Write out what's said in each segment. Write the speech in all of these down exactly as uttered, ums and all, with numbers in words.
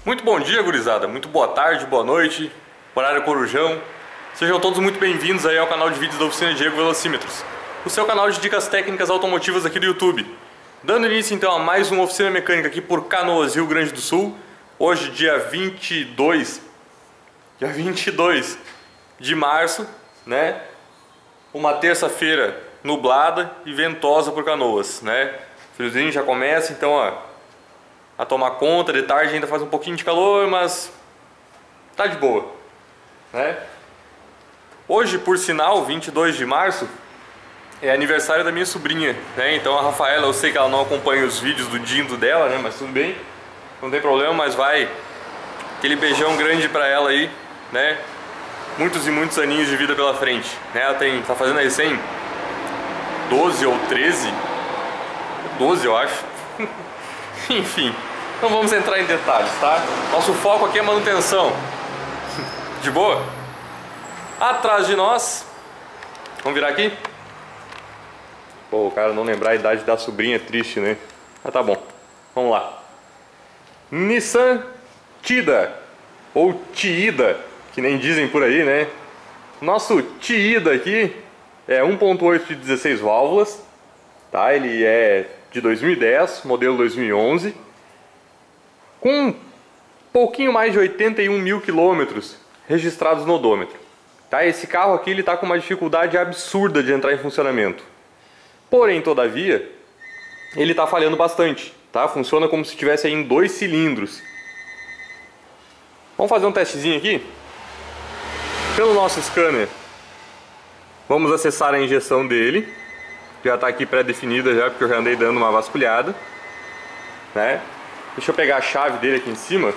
Muito bom dia, gurizada, muito boa tarde, boa noite, horário corujão. Sejam todos muito bem-vindos aí ao canal de vídeos da Oficina Diego Velocímetros, o seu canal de dicas técnicas automotivas aqui do YouTube. Dando início então a mais uma oficina mecânica aqui por Canoas, Rio Grande do Sul. Hoje, dia vinte e dois, dia vinte e dois de março, né? Uma terça-feira nublada e ventosa por Canoas, né? Friozinho já começa, então ó, a tomar conta. De tarde ainda faz um pouquinho de calor, mas tá de boa, né? Hoje, por sinal, vinte e dois de março, é aniversário da minha sobrinha, né? Então a Rafaela, eu sei que ela não acompanha os vídeos do Dindo dela, né? Mas tudo bem, não tem problema, mas vai aquele beijão grande pra ela aí, né? Muitos e muitos aninhos de vida pela frente, né? Ela tem, tá fazendo aí recém doze ou treze, doze eu acho. Enfim, não vamos entrar em detalhes, tá? Nosso foco aqui é manutenção. De boa? Atrás de nós, vamos virar aqui? Pô, o cara não lembrar a idade da sobrinha é triste, né? Ah, tá bom, vamos lá. Nissan Tida, ou Tiida, que nem dizem por aí, né? Nosso Tiida aqui é um ponto oito de dezesseis válvulas, tá? Ele é de dois mil e dez, modelo dois mil e onze, com um pouquinho mais de oitenta e um mil quilômetros registrados no odômetro, tá? Esse carro aqui ele tá com uma dificuldade absurda de entrar em funcionamento. Porém, todavia, ele tá falhando bastante, tá? Funciona como se tivesse aí em dois cilindros. Vamos fazer um testezinho aqui? Pelo nosso scanner, vamos acessar a injeção dele. Já está aqui pré-definida já, porque eu já andei dando uma vasculhada, né? Deixa eu pegar a chave dele aqui em cima.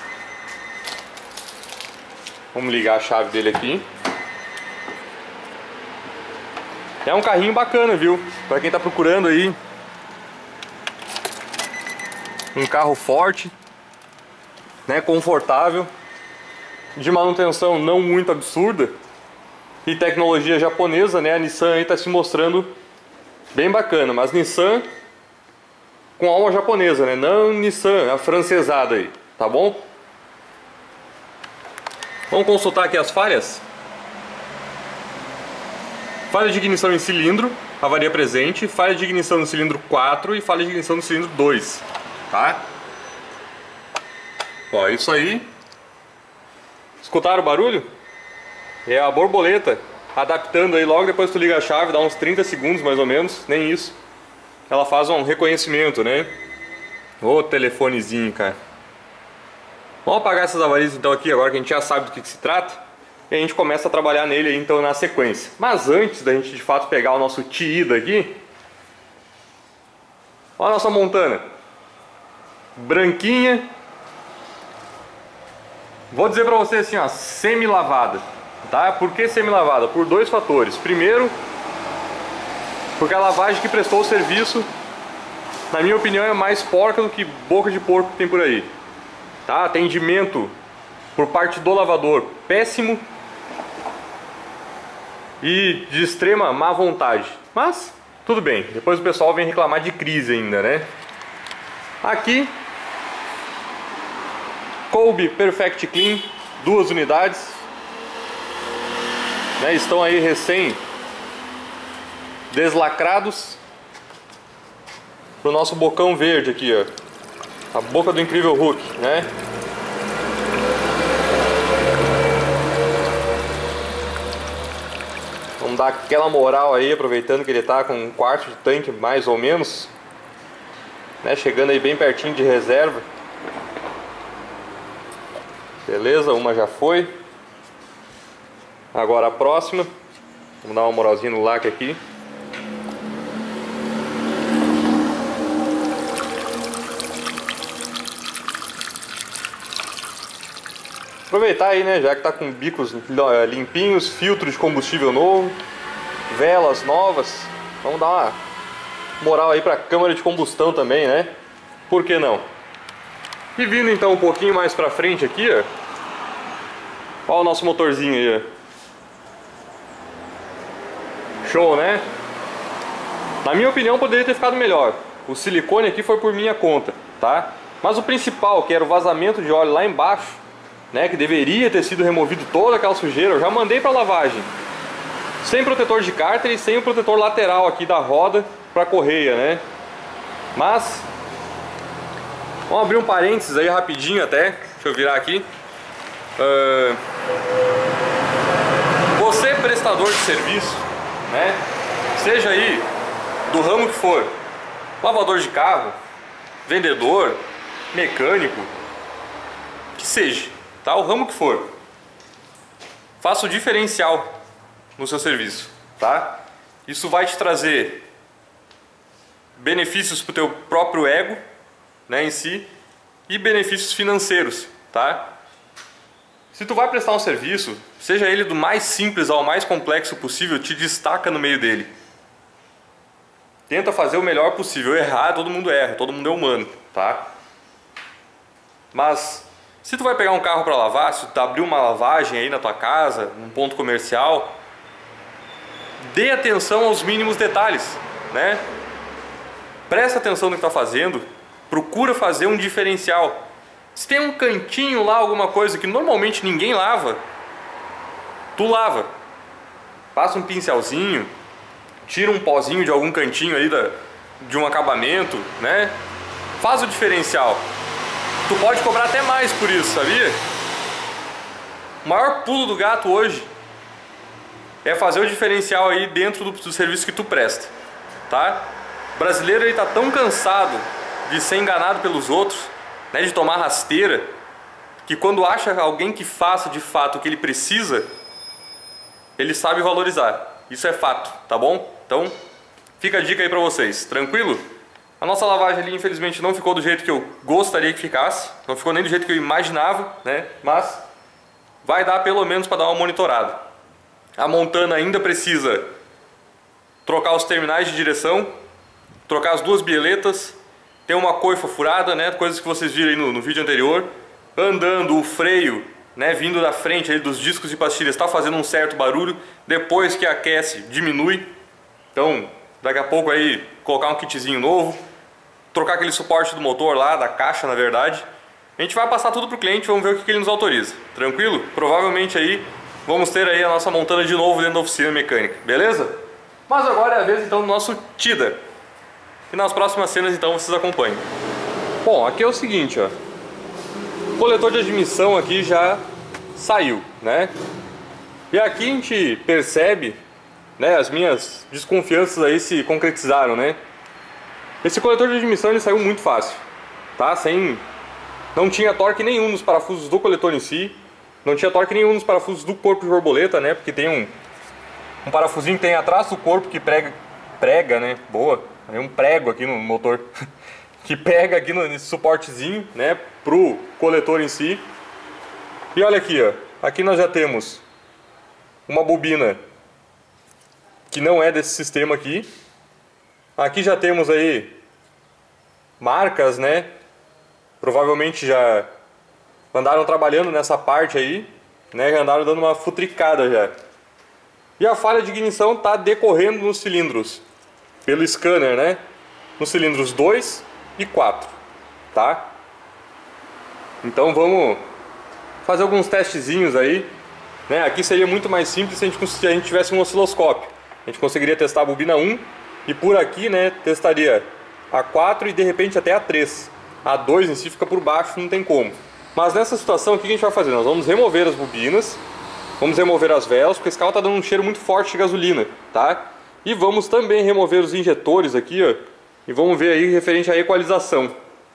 Vamos ligar a chave dele aqui. É um carrinho bacana, viu? Para quem está procurando aí um carro forte, né? Confortável, de manutenção não muito absurda e tecnologia japonesa, né? A Nissan aí está se mostrando bem bacana, mas Nissan com alma japonesa, né? Não Nissan afrancesada aí, tá bom? Vamos consultar aqui as falhas. Falha de ignição em cilindro, avaria presente. Falha de ignição no cilindro quatro e falha de ignição no cilindro dois, tá? Ó, isso aí. Escutaram o barulho? É a borboleta adaptando aí. Logo depois tu liga a chave, dá uns trinta segundos mais ou menos, nem isso, ela faz um reconhecimento, né? Ô telefonezinho, cara. Vamos apagar essas avarias então aqui, agora que a gente já sabe do que, que se trata, e a gente começa a trabalhar nele aí, então na sequência. Mas antes da gente de fato pegar o nosso Tiida aqui, olha a nossa Montana branquinha. Vou dizer pra você assim, ó, semi-lavada, tá? Por que semi-lavada? Por dois fatores. Primeiro, porque a lavagem que prestou o serviço, na minha opinião, é mais porca do que boca de porco que tem por aí, tá? Atendimento por parte do lavador péssimo e de extrema má vontade. Mas, tudo bem, depois o pessoal vem reclamar de crise ainda, né? Aqui, Kolbe Perfect Clean, duas unidades, né, estão aí recém deslacrados pro nosso bocão verde aqui, ó, a boca do incrível Hulk, né? Vamos dar aquela moral aí, aproveitando que ele tá com um quarto de tanque mais ou menos, né, chegando aí bem pertinho de reserva. Beleza, uma já foi. Agora a próxima. Vamos dar uma moralzinha no lacre aqui. Aproveitar aí, né, já que tá com bicos limpinhos, filtro de combustível novo, velas novas. Vamos dar uma moral aí pra câmara de combustão também, né? Por que não? E vindo então um pouquinho mais pra frente aqui, ó, olha o nosso motorzinho aí, ó. Show, né? Na minha opinião poderia ter ficado melhor. O silicone aqui foi por minha conta, tá? Mas o principal, que era o vazamento de óleo lá embaixo, né, que deveria ter sido removido toda aquela sujeira, eu já mandei para lavagem. Sem protetor de cárter e sem o protetor lateral aqui da roda para correia, né? Mas vamos abrir um parênteses aí rapidinho até. Deixa eu virar aqui. Uh, você prestador de serviço, né? Seja aí do ramo que for, lavador de carro, vendedor, mecânico, que seja, tá? O ramo que for, faça o diferencial no seu serviço, tá? Isso vai te trazer benefícios para o teu próprio ego, né, em si, e benefícios financeiros, tá? Se tu vai prestar um serviço, seja ele do mais simples ao mais complexo possível, te destaca no meio dele. Tenta fazer o melhor possível. Errar, todo mundo erra, todo mundo é humano, tá? Mas se tu vai pegar um carro para lavar, se tu abrir uma lavagem aí na tua casa, num ponto comercial, dê atenção aos mínimos detalhes, né? Presta atenção no que está fazendo, procura fazer um diferencial. Se tem um cantinho lá, alguma coisa que normalmente ninguém lava, tu lava. Passa um pincelzinho, tira um pozinho de algum cantinho aí da, de um acabamento, né? Faz o diferencial. Tu pode cobrar até mais por isso, sabia? O maior pulo do gato hoje é fazer o diferencial aí dentro do, do serviço que tu presta, tá? O brasileiro aí tá tão cansado de ser enganado pelos outros, né, de tomar rasteira, que quando acha alguém que faça de fato o que ele precisa, ele sabe valorizar. Isso é fato, tá bom? Então, fica a dica aí pra vocês, tranquilo? A nossa lavagem ali, infelizmente, não ficou do jeito que eu gostaria que ficasse, não ficou nem do jeito que eu imaginava, né? Mas vai dar pelo menos para dar uma monitorada. A Montana ainda precisa trocar os terminais de direção, trocar as duas bieletas, tem uma coifa furada, né? Coisas que vocês viram aí no, no vídeo anterior. Andando, o freio, né, vindo da frente aí dos discos de pastilhas, está fazendo um certo barulho. Depois que aquece, diminui. Então, daqui a pouco aí, colocar um kitzinho novo, trocar aquele suporte do motor lá, da caixa na verdade. A gente vai passar tudo pro cliente, vamos ver o que, que ele nos autoriza. Tranquilo? Provavelmente aí vamos ter aí a nossa Montana de novo dentro da oficina mecânica, beleza? Mas agora é a vez então do nosso Tida. E nas próximas cenas então vocês acompanhem. Bom, aqui é o seguinte, ó. O coletor de admissão aqui já saiu, né? E aqui a gente percebe, né, as minhas desconfianças aí se concretizaram, né? Esse coletor de admissão ele saiu muito fácil, tá? Sem... Não tinha torque nenhum nos parafusos do coletor em si. Não tinha torque nenhum nos parafusos do corpo de borboleta, né? Porque tem um, um parafusinho que tem atrás do corpo que prega, prega, né? Boa. Tem um prego aqui no motor que pega aqui no, nesse suportezinho, né? Pro coletor em si. E olha aqui, ó. Aqui nós já temos uma bobina que não é desse sistema aqui. Aqui já temos aí marcas, né? Provavelmente já andaram trabalhando nessa parte aí, né? Já andaram dando uma futricada já. E a falha de ignição está decorrendo nos cilindros, pelo scanner, né? Nos cilindros dois e quatro, tá? Então vamos fazer alguns testezinhos aí, né? Aqui seria muito mais simples se a gente, se a gente tivesse um osciloscópio. A gente conseguiria testar a bobina um e por aqui, né, testaria a quatro e de repente até a três. A dois em si fica por baixo, não tem como. Mas nessa situação, o que a gente vai fazer? Nós vamos remover as bobinas, vamos remover as velas, porque esse carro está dando um cheiro muito forte de gasolina, tá? E vamos também remover os injetores aqui, ó, e vamos ver aí referente à equalização.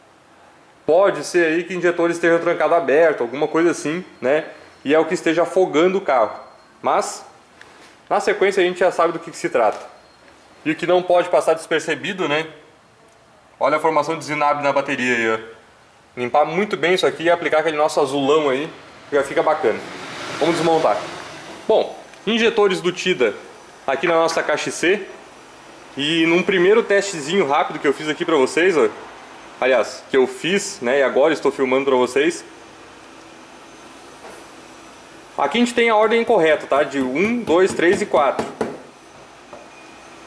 Pode ser aí que o injetor esteja trancado aberto, alguma coisa assim, né? E é o que esteja afogando o carro. Mas, na sequência a gente já sabe do que, que se trata. E o que não pode passar despercebido, né? Olha a formação de zinabre na bateria aí, ó. Limpar muito bem isso aqui e aplicar aquele nosso azulão aí, que já fica bacana. Vamos desmontar. Bom, injetores do Tida aqui na nossa caixa C. E num primeiro testezinho rápido que eu fiz aqui pra vocês, ó, aliás, que eu fiz, né, e agora estou filmando pra vocês. Aqui a gente tem a ordem correta, tá? De um, dois, três e quatro.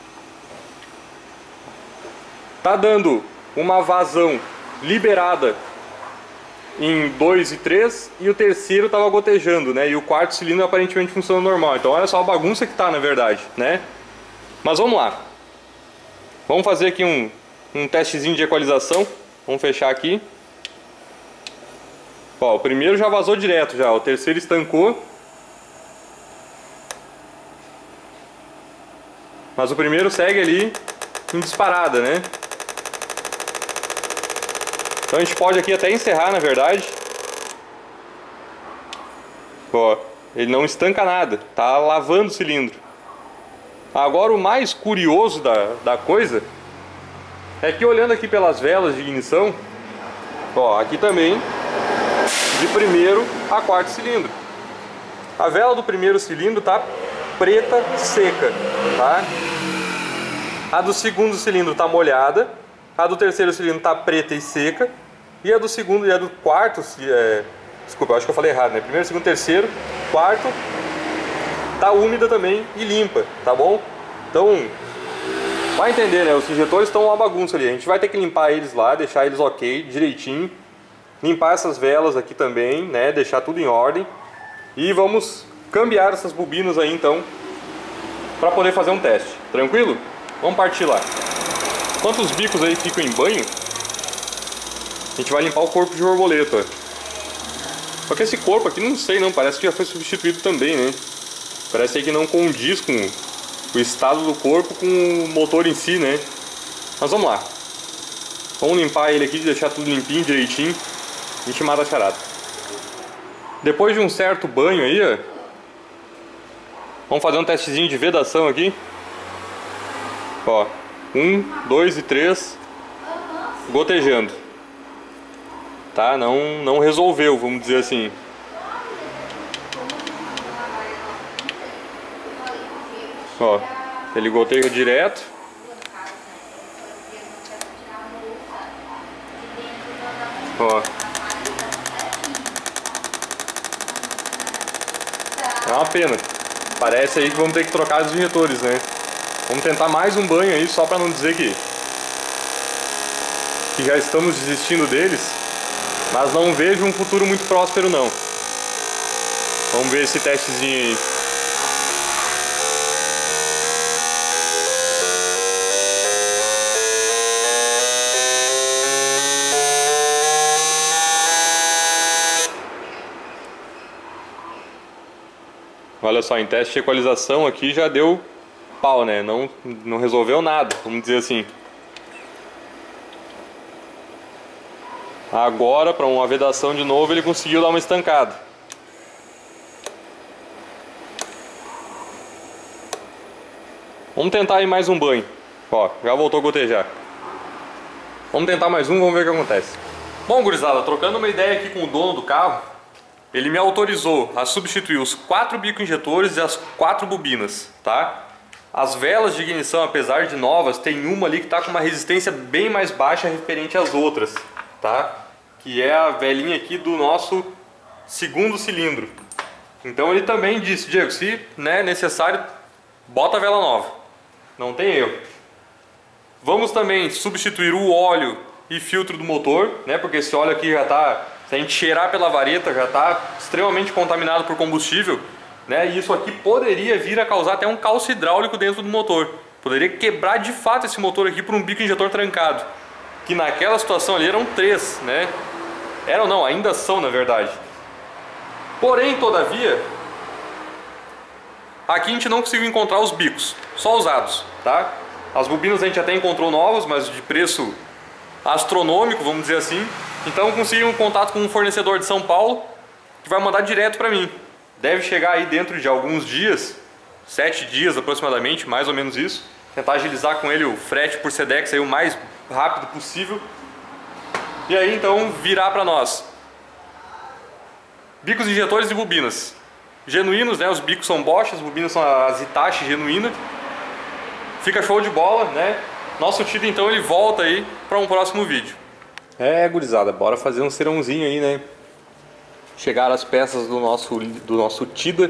Tá dando uma vazão liberada em dois e três e o terceiro estava gotejando, né? E o quarto cilindro aparentemente funciona normal. Então olha só a bagunça que tá, na verdade, né? Mas vamos lá. Vamos fazer aqui um, um testezinho de equalização. Vamos fechar aqui. Ó, o primeiro já vazou direto já, o terceiro estancou. Mas o primeiro segue ali em disparada, né? Então a gente pode aqui até encerrar, na verdade. Ó, ele não estanca nada, tá lavando o cilindro. Agora o mais curioso da, da coisa é que olhando aqui pelas velas de ignição, ó, aqui também de primeiro a quarto cilindro. A vela do primeiro cilindro tá preta seca, tá? A do segundo cilindro tá molhada. A do terceiro cilindro tá preta e seca. E a do segundo e a do quarto, é, desculpa, eu acho que eu falei errado, né? Primeiro, segundo, terceiro, quarto tá úmida também e limpa, tá bom? Então, vai entender, né? Os injetores estão uma bagunça ali. A gente vai ter que limpar eles lá, deixar eles ok, direitinho. Limpar essas velas aqui também, né? Deixar tudo em ordem. E vamos cambiar essas bobinas aí então, para poder fazer um teste. Tranquilo? Vamos partir lá. Enquanto os bicos aí ficam em banho, a gente vai limpar o corpo de borboleta. Só que esse corpo aqui, não sei não, parece que já foi substituído também, né? Parece aí que não condiz com o estado do corpo com o motor em si, né? Mas vamos lá. Vamos limpar ele aqui, deixar tudo limpinho, direitinho. A gente mata a charada. Depois de um certo banho aí, ó, vamos fazer um testezinho de vedação aqui. Ó, um, dois e três, gotejando. Tá? Não, não resolveu, vamos dizer assim. Ó, ele goteja direto. Ó. É uma pena. Parece aí que vamos ter que trocar os injetores, né? Vamos tentar mais um banho aí, só para não dizer que que já estamos desistindo deles. Mas não vejo um futuro muito próspero não. Vamos ver esse testezinho aí. Olha só, em teste de equalização aqui já deu pau, né? Não, não resolveu nada, vamos dizer assim. Agora, para uma vedação de novo, ele conseguiu dar uma estancada. Vamos tentar ir mais um banho. Ó, já voltou a gotejar. Vamos tentar mais um, vamos ver o que acontece. Bom, gurizada, trocando uma ideia aqui com o dono do carro, ele me autorizou a substituir os quatro bico injetores e as quatro bobinas, tá? As velas de ignição, apesar de novas, tem uma ali que está com uma resistência bem mais baixa referente às outras, tá? Que é a velinha aqui do nosso segundo cilindro. Então ele também disse, Diego, se né, necessário, bota a vela nova. Não tem erro. Vamos também substituir o óleo e filtro do motor, né? Porque esse óleo aqui já está, se a gente cheirar pela vareta, já está extremamente contaminado por combustível, né? E isso aqui poderia vir a causar até um calço hidráulico dentro do motor. Poderia quebrar de fato esse motor aqui por um bico injetor trancado. Que naquela situação ali eram três, né? Eram não, ainda são na verdade. Porém, todavia, aqui a gente não conseguiu encontrar os bicos, só usados, tá? As bobinas a gente até encontrou novas, mas de preço astronômico, vamos dizer assim. Então consegui um contato com um fornecedor de São Paulo que vai mandar direto para mim. Deve chegar aí dentro de alguns dias, sete dias aproximadamente, mais ou menos isso. Tentar agilizar com ele o frete por Sedex aí o mais rápido possível. E aí então virar para nós bicos injetores e bobinas genuínos, né? Os bicos são Bosch, as bobinas são as Hitachi genuína. Fica show de bola, né? Nosso Tida então ele volta aí para um próximo vídeo. É, gurizada, bora fazer um serãozinho aí, né? Chegaram as peças do nosso do nosso Tida.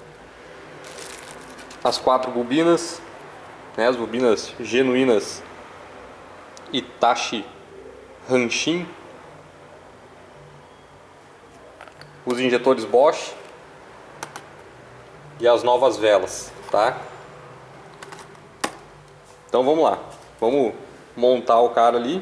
As quatro bobinas, né? As bobinas genuínas Hitachi Hanshin. os injetores Bosch e as novas velas, tá? Então vamos lá, vamos montar o cara ali,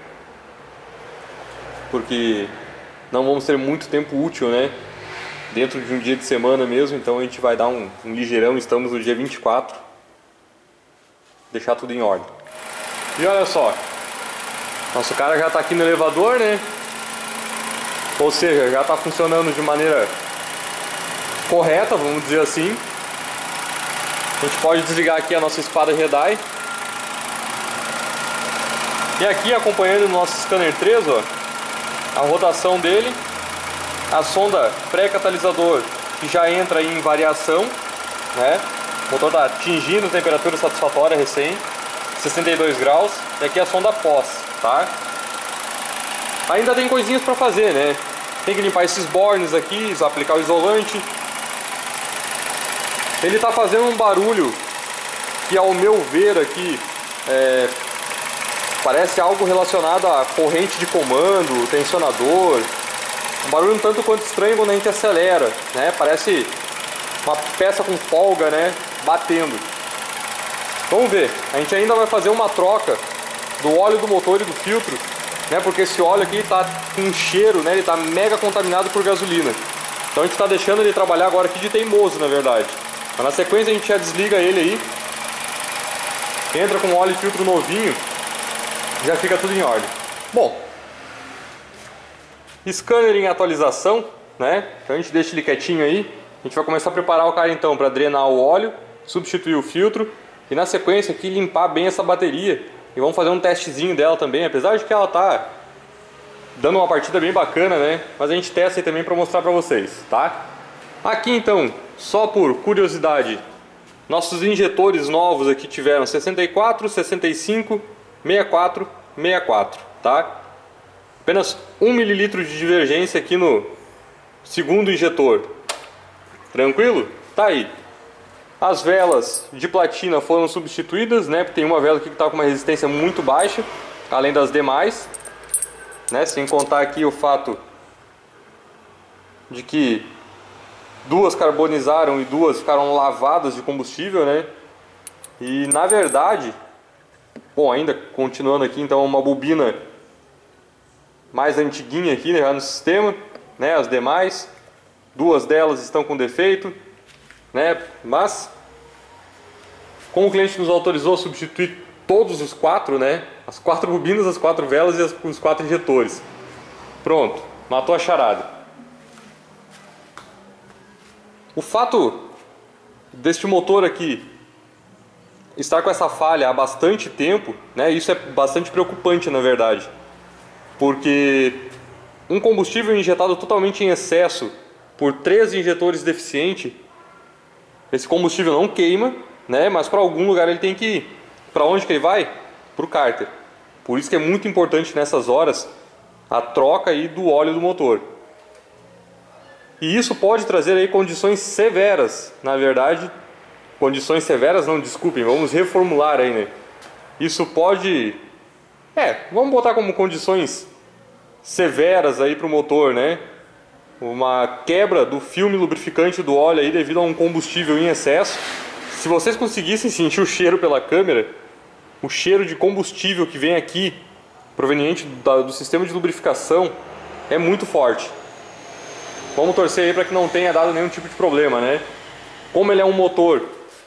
porque não vamos ter muito tempo útil, né? Dentro de um dia de semana mesmo, então a gente vai dar um, um ligeirão. Estamos no dia vinte e quatro, deixar tudo em ordem. E olha só, nosso cara já está aqui no elevador, né? Ou seja, já está funcionando de maneira correta, vamos dizer assim. A gente pode desligar aqui a nossa espada Jedi. E aqui, acompanhando o nosso scanner três, ó, a rotação dele, a sonda pré-catalisador que já entra em variação, né? O motor está atingindo temperatura satisfatória recém, sessenta e dois graus. E aqui a sonda pós, tá? Ainda tem coisinhas para fazer, né? Tem que limpar esses bornes aqui, aplicar o isolante. Ele está fazendo um barulho que, ao meu ver aqui, é, parece algo relacionado à corrente de comando, tensionador. Um barulho um tanto quanto estranho quando a gente acelera, né? Parece uma peça com folga, né? Batendo. Vamos ver. A gente ainda vai fazer uma troca do óleo do motor e do filtro, né? Porque esse óleo aqui está com um cheiro, né? Ele está mega contaminado por gasolina. Então a gente está deixando ele trabalhar agora aqui de teimoso, na verdade. Mas na sequência a gente já desliga ele aí, entra com óleo e filtro novinho, já fica tudo em ordem. Bom, scanner em atualização, né? Então a gente deixa ele quietinho aí. A gente vai começar a preparar o cara então para drenar o óleo, substituir o filtro e na sequência aqui limpar bem essa bateria. E vamos fazer um testezinho dela também, apesar de que ela tá dando uma partida bem bacana, né? Mas a gente testa aí também para mostrar para vocês, tá? Aqui então, só por curiosidade, nossos injetores novos aqui tiveram sessenta e quatro, sessenta e cinco, sessenta e quatro, sessenta e quatro, tá? Apenas um mililitro de divergência aqui no segundo injetor. Tranquilo? Tá aí. As velas de platina foram substituídas, né? Tem uma vela aqui que está com uma resistência muito baixa, além das demais, né? Sem contar aqui o fato de que duas carbonizaram e duas ficaram lavadas de combustível, né? E na verdade, bom, ainda continuando aqui, então uma bobina mais antiguinha aqui, né, já no sistema, né? As demais, duas delas estão com defeito, né? Mas como o cliente nos autorizou a substituir todos os quatro, né? As quatro bobinas, as quatro velas e as, os quatro injetores. Pronto, matou a charada. O fato deste motor aqui estar com essa falha há bastante tempo, né? Isso é bastante preocupante, na verdade. Porque um combustível injetado totalmente em excesso por três injetores deficientes, esse combustível não queima, né? Mas para algum lugar ele tem que ir. Para onde que ele vai? Para o cárter. Por isso que é muito importante nessas horas a troca aí do óleo do motor. E isso pode trazer aí condições severas, na verdade, condições severas não, desculpem, vamos reformular aí, né? Isso pode, é, vamos botar como condições severas aí para o motor, né? Uma quebra do filme lubrificante do óleo aí devido a um combustível em excesso. Se vocês conseguissem sentir o cheiro pela câmera, o cheiro de combustível que vem aqui, proveniente do, do sistema de lubrificação, é muito forte. Vamos torcer aí para que não tenha dado nenhum tipo de problema, né? Como ele é um motor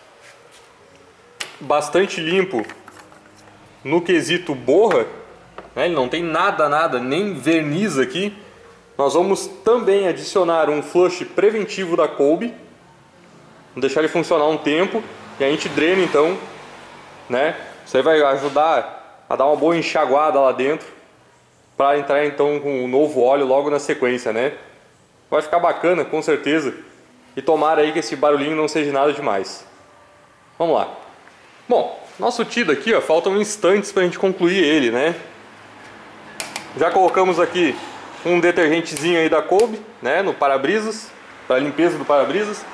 bastante limpo no quesito borra, né? Ele não tem nada, nada, nem verniz aqui. Nós vamos também adicionar um flush preventivo da Kolbe. Vamos deixar ele funcionar um tempo e a gente drena então, né? Isso aí vai ajudar a dar uma boa enxaguada lá dentro para entrar então com o novo óleo logo na sequência, né? Vai ficar bacana, com certeza. E tomara aí que esse barulhinho não seja nada demais. Vamos lá. Bom, nosso tido aqui, ó, faltam instantes para a gente concluir ele, né? Já colocamos aqui um detergentezinho aí da Kolbe, né, no para-brisas, para limpeza do para-brisas.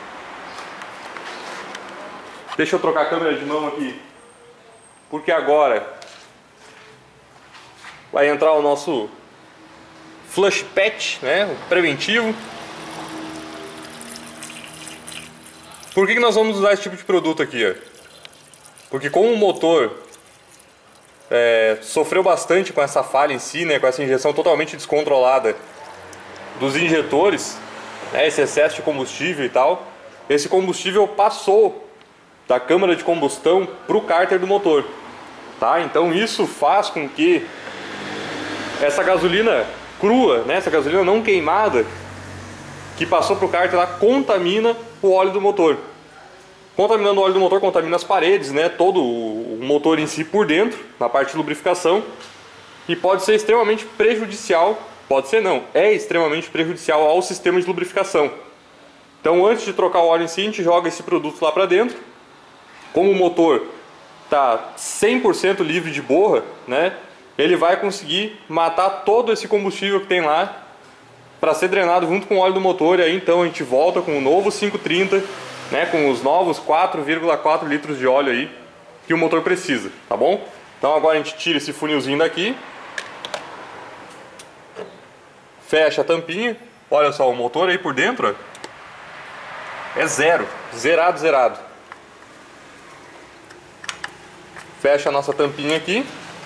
Deixa eu trocar a câmera de mão aqui, porque agora vai entrar o nosso flush patch, né, o preventivo. Por que que nós vamos usar esse tipo de produto aqui, ó? Porque como o motor é, sofreu bastante com essa falha em si, né, com essa injeção totalmente descontrolada dos injetores, né, esse excesso de combustível e tal, esse combustível passou da câmara de combustão para o cárter do motor, tá? Então isso faz com que essa gasolina crua, né, essa gasolina não queimada que passou para o cárter, ela contamina o óleo do motor. Contaminando o óleo do motor, contamina as paredes, né, todo o motor em si por dentro, na parte de lubrificação, e pode ser extremamente prejudicial, pode ser não, é extremamente prejudicial ao sistema de lubrificação. Então antes de trocar o óleo em si, a gente joga esse produto lá para dentro. Como o motor está cem por cento livre de borra, né, ele vai conseguir matar todo esse combustível que tem lá para ser drenado junto com o óleo do motor, e aí então a gente volta com o novo quinhentos e trinta, né, com os novos quatro vírgula quatro litros de óleo aí que o motor precisa, tá bom? Então agora a gente tira esse funilzinho daqui, fecha a tampinha, olha só o motor aí por dentro, ó, é zero, zerado, zerado. Fecha a nossa tampinha aqui,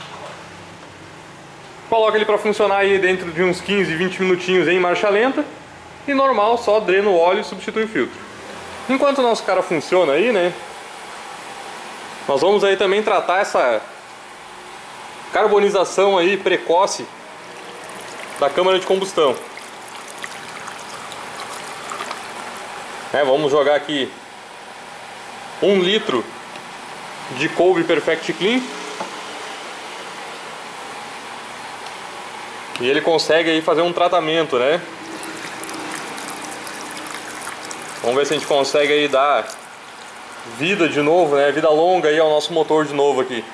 coloca ele para funcionar aí dentro de uns quinze, vinte minutinhos em marcha lenta, e normal, só drena o óleo e substitui o filtro. Enquanto o nosso cara funciona aí, né, nós vamos aí também tratar essa carbonização aí precoce da câmara de combustão. É, vamos jogar aqui um litro de Kolbe Perfect Clean e ele consegue aí fazer um tratamento, né? Vamos ver se a gente consegue aí dar vida de novo, né? Vida longa aí ao nosso motor de novo aqui.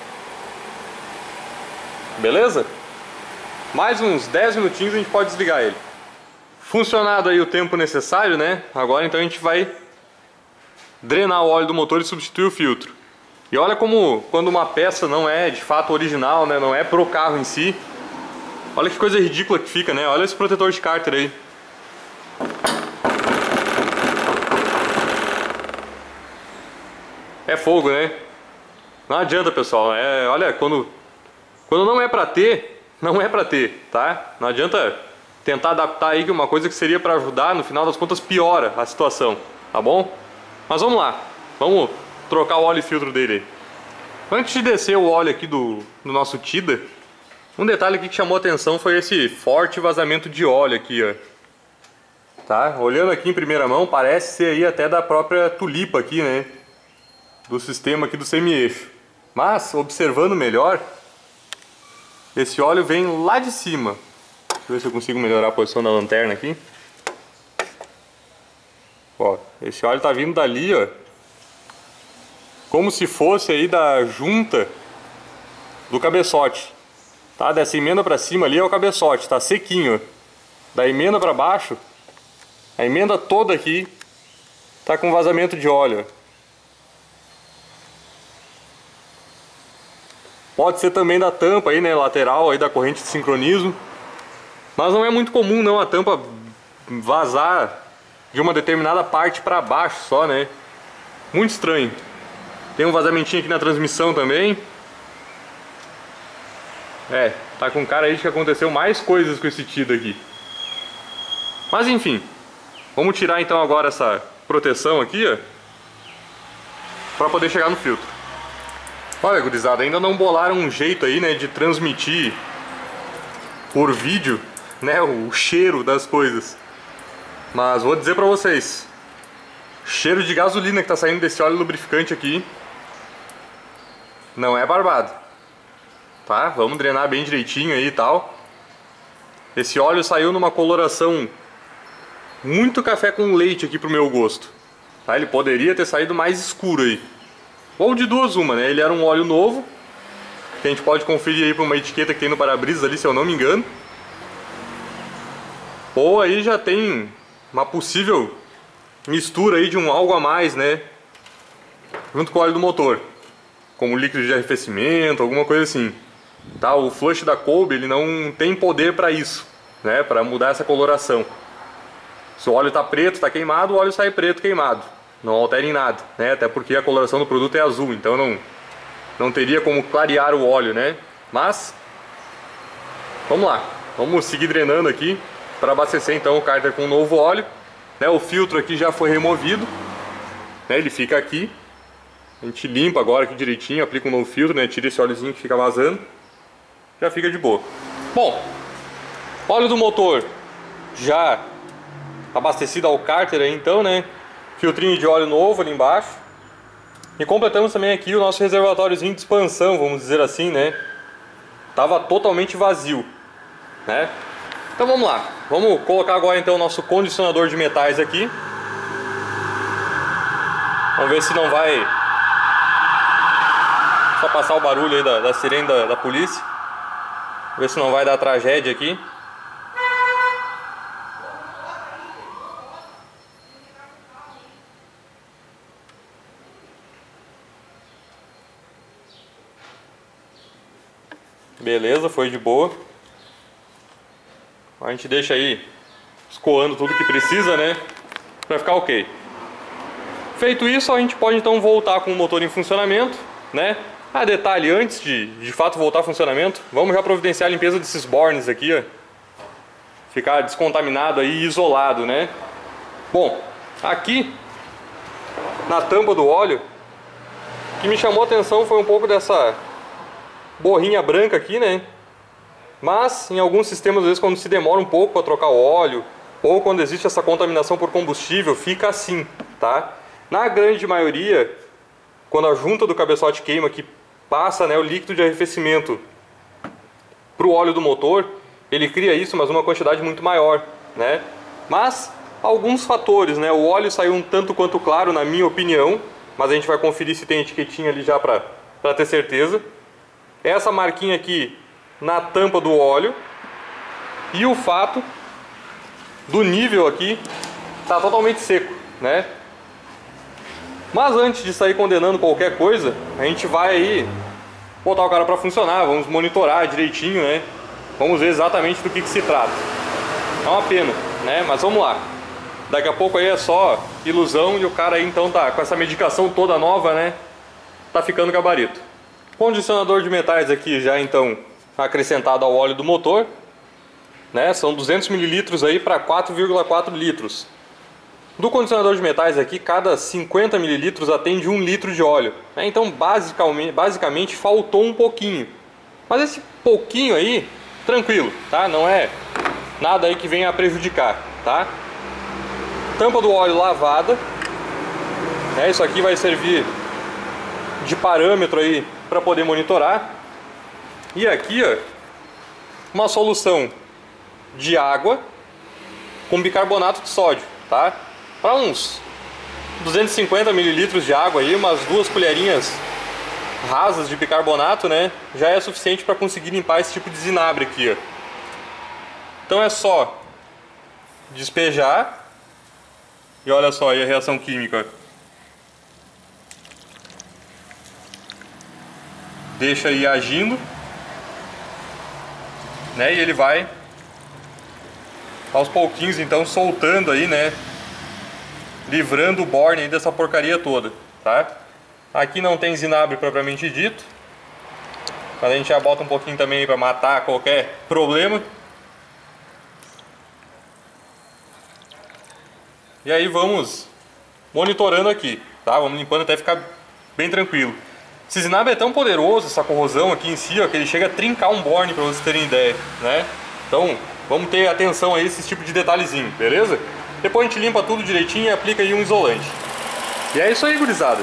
Beleza? Mais uns dez minutinhos a gente pode desligar ele. Funcionado aí o tempo necessário, né? Agora então a gente vai drenar o óleo do motor e substituir o filtro. E olha como quando uma peça não é de fato original, né? Não é pro carro em si. Olha que coisa ridícula que fica, né? Olha esse protetor de cárter aí. É fogo, né? Não adianta, pessoal. É, olha, quando, quando não é pra ter, não é pra ter, tá? Não adianta tentar adaptar aí que uma coisa que seria pra ajudar, no final das contas piora a situação, tá bom? Mas vamos lá, vamos trocar o óleo e filtro dele aí. Antes de descer o óleo aqui do, do nosso Tida, um detalhe aqui que chamou a atenção foi esse forte vazamento de óleo aqui, ó. Tá? Olhando aqui em primeira mão, parece ser aí até da própria tulipa aqui, né? Do sistema aqui do semi-eixo. Mas, observando melhor, esse óleo vem lá de cima. Deixa eu ver se eu consigo melhorar a posição da lanterna aqui. Ó, esse óleo tá vindo dali, ó. Como se fosse aí da junta do cabeçote. Tá? Dessa emenda pra cima ali é o cabeçote, tá sequinho. Da emenda pra baixo, a emenda toda aqui tá com vazamento de óleo. Pode ser também da tampa aí, né, lateral aí da corrente de sincronismo. Mas não é muito comum não a tampa vazar de uma determinada parte para baixo só, né? Muito estranho. Tem um vazamentinho aqui na transmissão também. É, tá com cara aí de que aconteceu mais coisas com esse Tida aqui. Mas enfim, vamos tirar então agora essa proteção aqui, ó, para poder chegar no filtro. Olha, gurizada, ainda não bolaram um jeito aí, né, de transmitir por vídeo, né, o cheiro das coisas. Mas vou dizer pra vocês, cheiro de gasolina que tá saindo desse óleo lubrificante aqui não é barbado. Tá? Vamos drenar bem direitinho aí e tal. Esse óleo saiu numa coloração muito café com leite aqui pro meu gosto. Tá? Ele poderia ter saído mais escuro aí. Ou de duas uma, né? Ele era um óleo novo, que a gente pode conferir aí por uma etiqueta que tem no para-brisas ali, se eu não me engano. Ou aí já tem uma possível mistura aí de um algo a mais, né? Junto com o óleo do motor. Como líquido de arrefecimento, alguma coisa assim. Tá? O flush da Kolbe, ele não tem poder para isso, né? Para mudar essa coloração. Se o óleo está preto, está queimado, o óleo sai preto, queimado. não altera em nada, né? Até porque a coloração do produto é azul, então não, não teria como clarear o óleo, né? Mas, vamos lá, vamos seguir drenando aqui para abastecer então o cárter com um novo óleo, né? O filtro aqui já foi removido, né? Ele fica aqui, a gente limpa agora aqui direitinho, aplica um novo filtro, né? Tira esse óleozinho que fica vazando, já fica de boa. Bom, óleo do motor já abastecido ao cárter aí então, né? Filtrinho de óleo novo ali embaixo. E completamos também aqui o nosso reservatóriozinho de expansão, vamos dizer assim, né? Tava totalmente vazio, né? Então vamos lá. Vamos colocar agora então o nosso condicionador de metais aqui. Vamos ver se não vai só passar o barulho aí da, da sirene da, da polícia. Vamos ver se não vai dar tragédia aqui. Beleza, foi de boa. A gente deixa aí escoando tudo que precisa, né? Pra ficar ok. Feito isso, a gente pode então voltar com o motor em funcionamento, né? Ah, detalhe, antes de de fato voltar a funcionamento, vamos já providenciar a limpeza desses bornes aqui, ó. Ficar descontaminado aí e isolado, né? Bom, aqui na tampa do óleo, o que me chamou a atenção foi um pouco dessa borrinha branca aqui, né? Mas em alguns sistemas, às vezes, quando se demora um pouco para trocar o óleo, ou quando existe essa contaminação por combustível, fica assim, tá? Na grande maioria, quando a junta do cabeçote queima, que passa, né, o líquido de arrefecimento para o óleo do motor, ele cria isso, mas uma quantidade muito maior, né? Mas alguns fatores, né? O óleo saiu um tanto quanto claro, na minha opinião, mas a gente vai conferir se tem etiquetinha ali já para para ter certeza. Essa marquinha aqui na tampa do óleo e o fato do nível aqui tá totalmente seco, né? Mas antes de sair condenando qualquer coisa, a gente vai aí botar o cara para funcionar, vamos monitorar direitinho, né? Vamos ver exatamente do que que se trata. É uma pena, né? Mas vamos lá. Daqui a pouco aí é só ilusão e o cara aí então tá com essa medicação toda nova, né? Tá ficando gabarito. Condicionador de metais aqui já então acrescentado ao óleo do motor, né? São duzentos mililitros aí para quatro vírgula quatro litros. Do condicionador de metais aqui, cada cinquenta mililitros atende um litro de óleo, né? Então basicamente, basicamente faltou um pouquinho. Mas esse pouquinho aí, tranquilo, tá? Não é nada aí que venha a prejudicar, tá? Tampa do óleo lavada, né? Isso aqui vai servir de parâmetro aí para poder monitorar. E aqui, ó, uma solução de água com bicarbonato de sódio, tá? Para uns duzentos e cinquenta mililitros de água aí, umas duas colherinhas rasas de bicarbonato, né? Já é suficiente para conseguir limpar esse tipo de zinabre aqui, ó. Então é só despejar e olha só aí a reação química. Deixa aí agindo, né? E ele vai aos pouquinhos então soltando aí, né? Livrando o borne aí dessa porcaria toda, tá? Aqui não tem zinabre propriamente dito, mas a gente já bota um pouquinho também para matar qualquer problema. E aí vamos monitorando aqui, tá? Vamos limpando até ficar bem tranquilo. Esse zinabre é tão poderoso, essa corrosão aqui em si, ó, que ele chega a trincar um borne, para vocês terem ideia, né? Então, vamos ter atenção a esse tipo de detalhezinho, beleza? Depois a gente limpa tudo direitinho e aplica aí um isolante. E é isso aí, gurizada.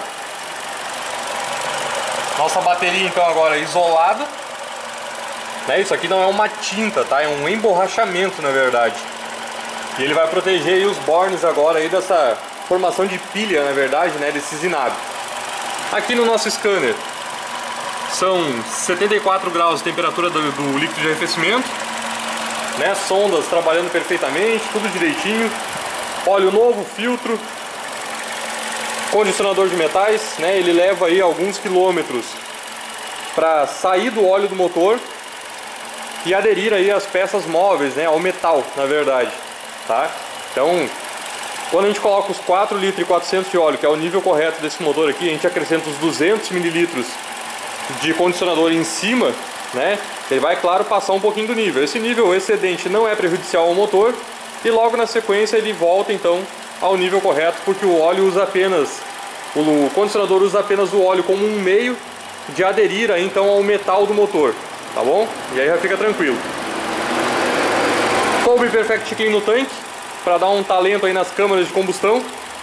Nossa bateria então agora é isolada, né? Isso aqui não é uma tinta, tá? É um emborrachamento, na verdade. E ele vai proteger aí os bornes agora aí dessa formação de pilha, na verdade, né? Desse zinabre. Aqui no nosso scanner são setenta e quatro graus de temperatura do, do líquido de arrefecimento, né? Sondas trabalhando perfeitamente, tudo direitinho. Óleo novo, filtro, condicionador de metais, né? Ele leva aí alguns quilômetros para sair do óleo do motor e aderir aí às peças móveis, né? Ao metal, na verdade, tá? Então Quando a gente coloca os quatro litros e quatrocentos de óleo, que é o nível correto desse motor aqui, a gente acrescenta os duzentos mililitros de condicionador em cima, né? Ele vai, claro, passar um pouquinho do nível. Esse nível excedente não é prejudicial ao motor e logo na sequência ele volta então ao nível correto, porque o óleo usa apenas, o condicionador usa apenas o óleo como um meio de aderir aí, então ao metal do motor, tá bom? E aí já fica tranquilo. Coube Perfect Clean no tanque, para dar um talento aí nas câmaras de combustão.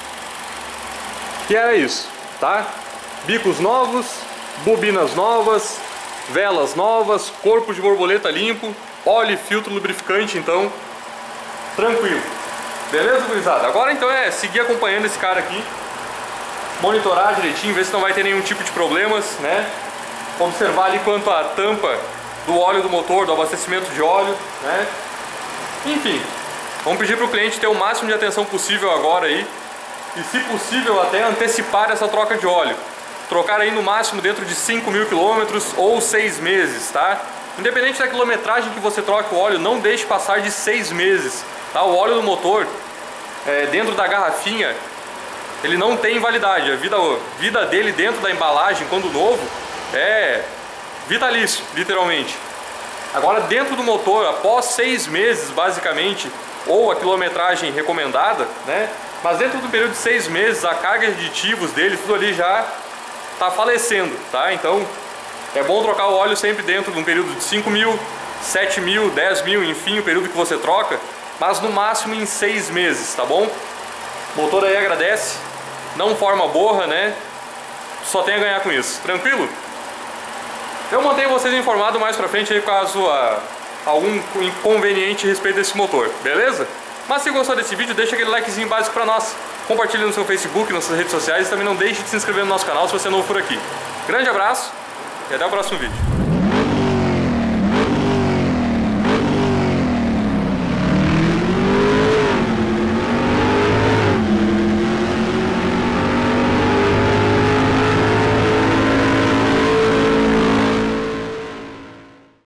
E era isso, tá? Bicos novos, bobinas novas, velas novas, corpo de borboleta limpo, óleo e filtro lubrificante, então tranquilo. Beleza, gurizada? Agora então é seguir acompanhando esse cara aqui, monitorar direitinho, ver se não vai ter nenhum tipo de problemas, né? Observar ali quanto à tampa do óleo do motor, do abastecimento de óleo, né? Enfim, vamos pedir para o cliente ter o máximo de atenção possível agora aí e, se possível, até antecipar essa troca de óleo. Trocar aí no máximo dentro de cinco mil quilômetros ou seis meses, tá? Independente da quilometragem que você troque o óleo, não deixe passar de seis meses, tá? O óleo do motor, é, dentro da garrafinha, ele não tem validade. A vida, a vida dele dentro da embalagem, quando novo, é vitalício, literalmente. Agora, dentro do motor, após seis meses, basicamente, ou a quilometragem recomendada, né? Mas dentro do período de seis meses, a carga de aditivos dele, tudo ali já está falecendo, tá? Então, é bom trocar o óleo sempre dentro de um período de cinco mil, sete mil, dez mil, enfim, o período que você troca, mas no máximo em seis meses, tá bom? O motor aí agradece, não forma borra, né? Só tem a ganhar com isso, tranquilo? Eu mantenho vocês informados mais pra frente aí caso ah, algum inconveniente a respeito desse motor, beleza? Mas se gostou desse vídeo, deixa aquele likezinho básico pra nós. Compartilhe no seu Facebook, nas suas redes sociais e também não deixe de se inscrever no nosso canal se você é novo por aqui. Grande abraço e até o próximo vídeo.